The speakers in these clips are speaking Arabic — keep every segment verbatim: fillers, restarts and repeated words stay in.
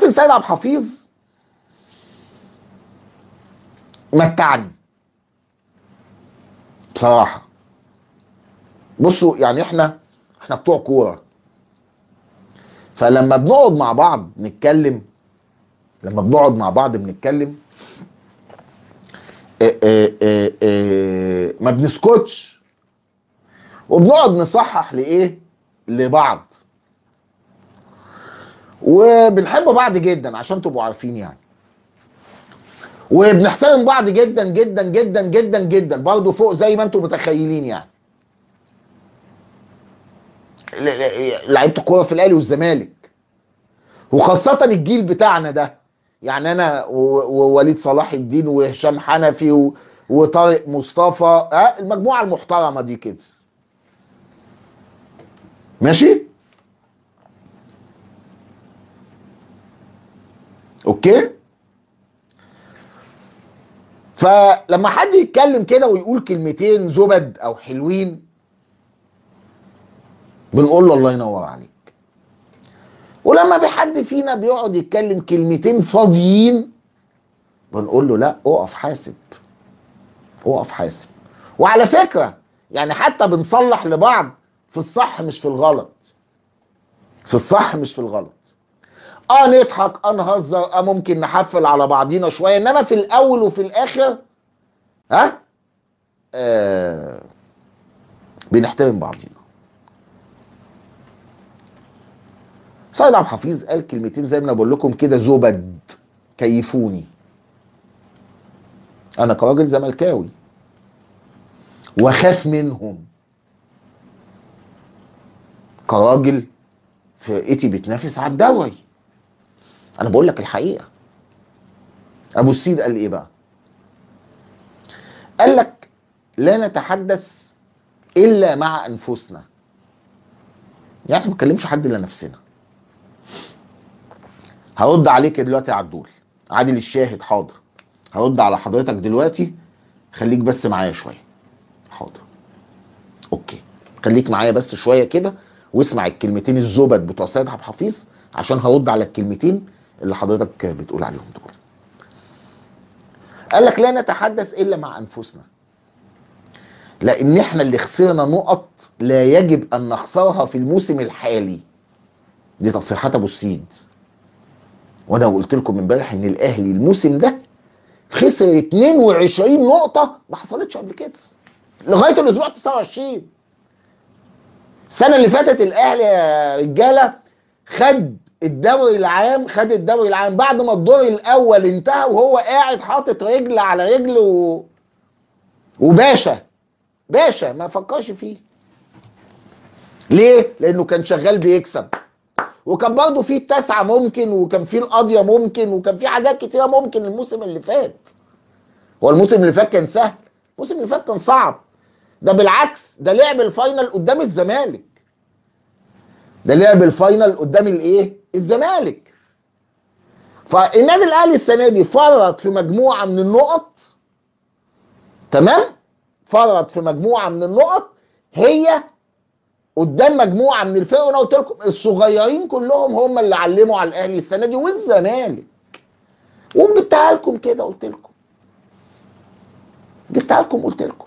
كابتن سيد عبد الحفيظ متعني بصراحه. بصوا يعني احنا احنا بتوع كوره، فلما بنقعد مع بعض نتكلم لما بنقعد مع بعض بنتكلم اه اه اه اه ما بنسكتش، وبنقعد نصحح لايه لبعض، وبنحب بعض جدا عشان تبقوا عارفين يعني، وبنحترم بعض جدا جدا جدا جدا جدا برضه فوق زي ما انتم متخيلين يعني. لعيبه الكوره في الاهلي والزمالك، وخاصه الجيل بتاعنا ده، يعني انا ووليد صلاح الدين وهشام حنفي و... وطارق مصطفى، ها المجموعه المحترمه دي كده ماشي. اوكي. فلما حد يتكلم كده ويقول كلمتين زبد او حلوين بنقول له الله ينور عليك، ولما بحد فينا بيقعد يتكلم كلمتين فاضيين بنقول له لا اقف حاسب، اقف حاسب. وعلى فكرة يعني حتى بنصلح لبعض في الصح مش في الغلط، في الصح مش في الغلط. اه نضحك، اه نهزر، اه ممكن نحفل على بعضينا شوية، انما في الاول وفي الاخر ها آه بنحترم بعضينا. سيد عبد الحفيظ قال كلمتين زي ما انا بقول لكم كده زبد كيفوني. انا كراجل زملكاوي واخاف منهم، كراجل فرقتي بتنافس على الدوري، انا بقول لك الحقيقه. ابو السيد قال ايه بقى؟ قال لك لا نتحدث الا مع انفسنا، يعني ما بنكلمش حد الا نفسنا. هرد عليك دلوقتي يا عدول، عادل الشاهد، حاضر هرد على حضرتك دلوقتي، خليك بس معايا شويه. حاضر اوكي، خليك معايا بس شويه كده واسمع الكلمتين الزبد بتوع سيد عبد الحفيظ عشان هرد على الكلمتين اللي حضرتك بتقول عليهم دول. قال لك لا نتحدث الا مع انفسنا، لان احنا اللي خسرنا نقط لا يجب ان نخسرها في الموسم الحالي. دي تصريحات ابو السيد، وانا قلت لكم امبارح ان الاهلي الموسم ده خسر اتنين وعشرين نقطه ما حصلتش قبل كده لغايه الاسبوع تسعة وعشرين. السنه اللي فاتت الاهلي يا رجاله خد الدوري العام، خد الدوري العام بعد ما الدور الاول انتهى وهو قاعد حاطط رجل على رجل و... وباشا باشا ما فكرش فيه. ليه؟ لانه كان شغال بيكسب، وكان برضه فيه التسعه ممكن، وكان فيه القضيه ممكن، وكان فيه حاجات كتيره ممكن. الموسم اللي فات هو الموسم اللي فات كان سهل، الموسم اللي فات كان صعب. ده بالعكس، ده لعب الفاينل قدام الزمالك، ده لعب الفاينل قدام الايه؟ الزمالك. فالنادي الاهلي السنه دي فرط في مجموعه من النقط، تمام؟ فرط في مجموعه من النقط هي قدام مجموعه من الفرق، وانا قلت لكم الصغيرين كلهم هم اللي علموا على الاهلي السنه دي والزمالك. وجبتها لكم كده، قلت لكم جبتها لكم قلت لكم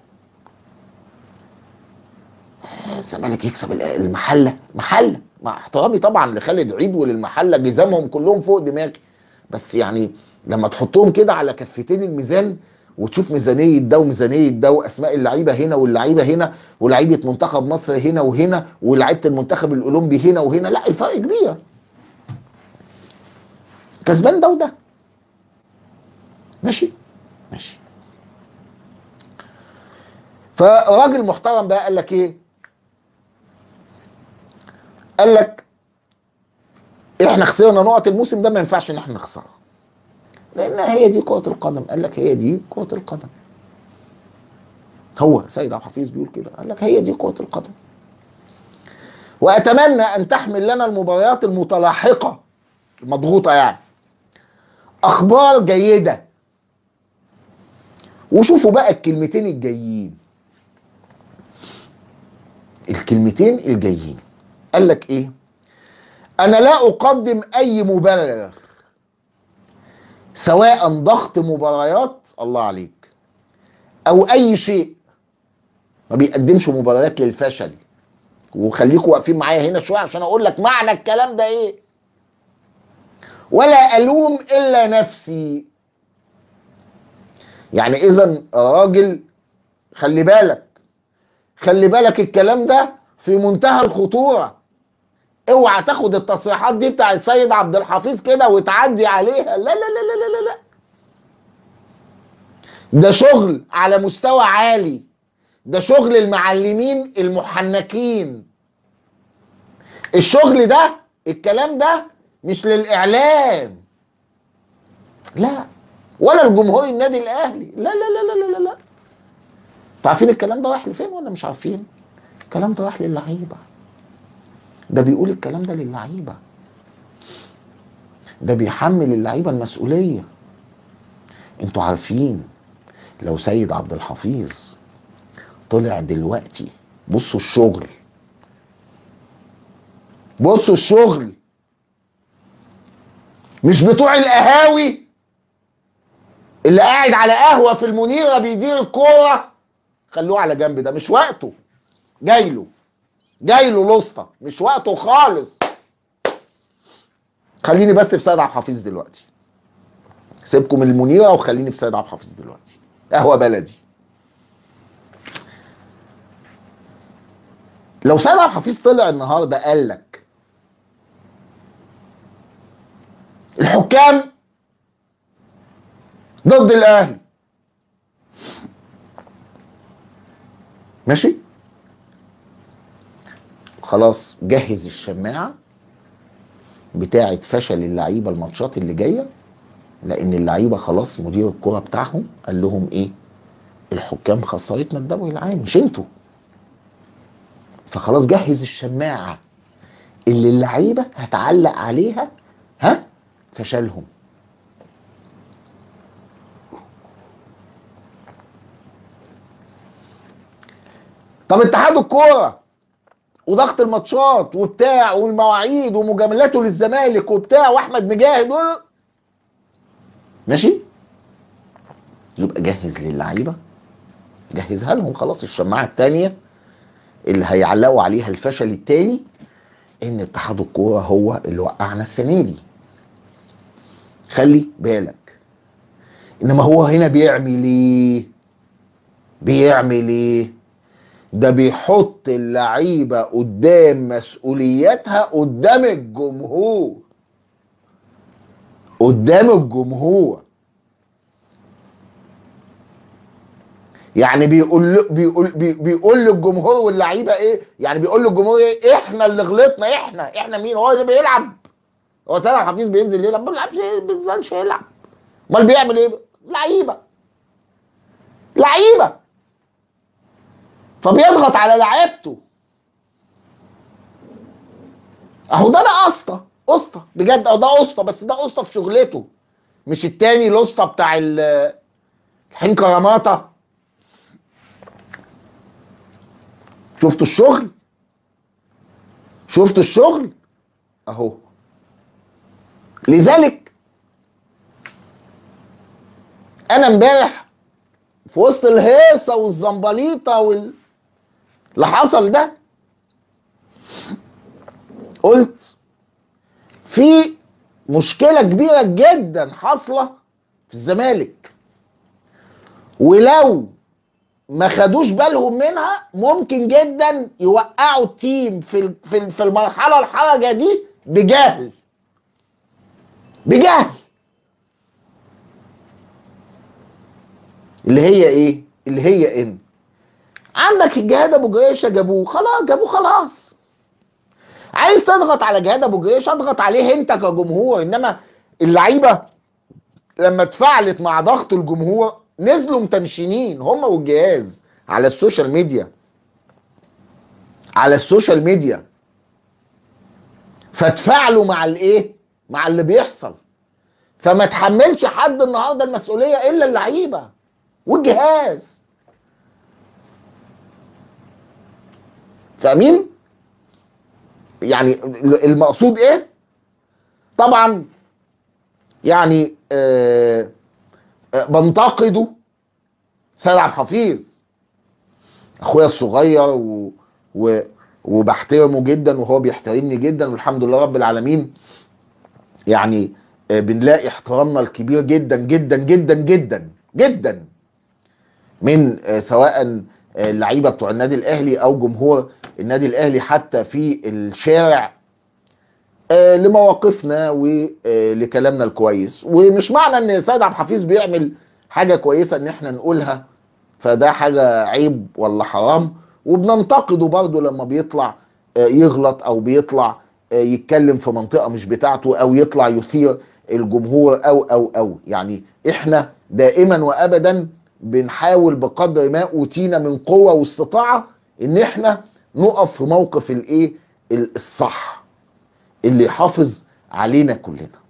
الزمالك يكسب المحله، محله مع احترامي طبعا لخالد عيد وللمحله، جزامهم كلهم فوق دماغي، بس يعني لما تحطهم كده على كفتين الميزان وتشوف ميزانيه ده وميزانيه ده واسماء اللعيبه هنا واللعيبه هنا ولاعيبه منتخب مصر هنا وهنا ولاعيبه المنتخب الاولمبي هنا وهنا، لا الفرق كبير، كسبان ده وده. ماشي ماشي. فراجل محترم بقى قال لك ايه؟ قال لك احنا خسرنا نقط الموسم ده، ما ينفعش ان احنا نخسرها لان هي دي كرة القدم. قال لك هي دي كرة القدم. هو سيد عبد الحفيظ بيقول كده، قال لك هي دي كرة القدم. واتمنى ان تحمل لنا المباريات المتلاحقة المضغوطة يعني اخبار جيدة. وشوفوا بقى الكلمتين الجايين، الكلمتين الجايين. قال لك ايه؟ انا لا اقدم اي مبرر سواء ضغط مباريات الله عليك او اي شيء، ما بيقدمش مباريات للفشل. وخليكوا واقفين معايا هنا شويه عشان اقول لك معنى الكلام ده ايه. ولا الوم الا نفسي. يعني اذا راجل، خلي بالك خلي بالك الكلام ده في منتهى الخطوره. اوعى تاخد التصريحات دي بتاع السيد عبد الحفيظ كده وتعدي عليها. لا لا لا لا لا لا، ده شغل على مستوى عالي، ده شغل المعلمين المحنكين. الشغل ده، الكلام ده مش للإعلام، لا، ولا الجمهور النادي الأهلي، لا لا لا لا لا لا. انتوا عارفين الكلام ده رايح لفين ولا مش عارفين؟ الكلام ده رايح للعيبة. ده بيقول الكلام ده للعيبة، ده بيحمل اللعيبة المسؤولية. انتوا عارفين لو سيد عبد الحفيظ طلع دلوقتي، بصوا الشغل، بصوا الشغل، مش بتوع القهاوي اللي قاعد على قهوة في المنيرة بيدير الكورة، خلوه على جنب، ده مش وقته. جايله جايله لسطة، مش وقته خالص. خليني بس في سيد عبد الحفيظ دلوقتي، سيبكم من المنيرة وخليني في سيد عبد الحفيظ دلوقتي. قهوة بلدي. لو سيد عبد الحفيظ طلع النهارده قال لك الحكام ضد الاهلي، ماشي، خلاص جهز الشماعه بتاعه فشل اللعيبه الماتشات اللي جايه، لان اللعيبه خلاص مدير الكوره بتاعهم قال لهم ايه؟ الحكام خسرتنا الدوري العام مش انتوا. فخلاص جهز الشماعه اللي اللعيبه هتعلق عليها ها فشلهم. طب اتحاد الكوره وضغط الماتشات وبتاع والمواعيد ومجاملاته للزمالك وبتاع واحمد مجاهد دول، ماشي، يبقى جهز للعيبه، جهزها لهم خلاص. الشماعه الثانيه اللي هيعلقوا عليها الفشل التاني ان اتحاد الكوره هو اللي وقعنا السنه دي. خلي بالك. انما هو هنا بيعمل ايه؟ بيعمل ايه؟ ده بيحط اللعيبه قدام مسؤولياتها قدام الجمهور، قدام الجمهور. يعني بيقول له بيقول بي بيقول للجمهور واللعيبه ايه؟ يعني بيقول للجمهور ايه؟ احنا اللي غلطنا. احنا احنا مين؟ هو اللي بيلعب؟ هو سيد عبد الحفيظ بينزل يلعب؟ ما بيلعبش، ما بينزلش يلعب. امال بيعمل ايه؟ لعيبه لعيبه فبيضغط على لعيبته. اهو ده بقى اسطى، اسطى بجد، اهو ده اسطى، بس ده اسطى في شغلته، مش التاني الاسطى بتاع الحين كراماته. شفتوا الشغل؟ شفتوا الشغل؟ اهو. لذلك انا امبارح في وسط الهيصه والزنبليطه وال اللي حصل ده قلت في مشكله كبيره جدا حاصله في الزمالك، ولو ما خدوش بالهم منها ممكن جدا يوقعوا التيم في في في المرحله الحرجه دي بجهل، بجهل. اللي هي ايه؟ اللي هي ان عندك الجهاد ابو جريشه جابوه خلاص، جابوه خلاص. عايز تضغط على جهاد ابو جريشه اضغط عليه انت كجمهور، انما اللعيبه لما اتفاعلت مع ضغط الجمهور نزلوا متنشنين هم والجهاز على السوشيال ميديا، على السوشيال ميديا فتفاعلوا مع الايه؟ مع اللي بيحصل. فما تحملش حد النهارده المسؤوليه الا اللعيبه والجهاز. فاهمين؟ يعني المقصود ايه؟ طبعا يعني آه آه بنتقده سيد عبد الحفيظ اخويا الصغير و و وبحترمه جدا وهو بيحترمني جدا، والحمد لله رب العالمين. يعني آه بنلاقي احترامنا الكبير جدا جدا جدا جدا جدا من آه سواء اللعيبه بتوع النادي الاهلي او جمهور النادي الاهلي حتى في الشارع آه لمواقفنا ولكلامنا الكويس. ومش معنى ان سيد عبد الحفيظ بيعمل حاجه كويسه ان احنا نقولها فده حاجه عيب ولا حرام، وبننتقده برضه لما بيطلع آه يغلط او بيطلع آه يتكلم في منطقه مش بتاعته او يطلع يثير الجمهور او او او يعني احنا دائما وابدا بنحاول بقدر ما اوتينا من قوه واستطاعه ان احنا نقف في موقف الايه الصح اللي يحافظ علينا كلنا.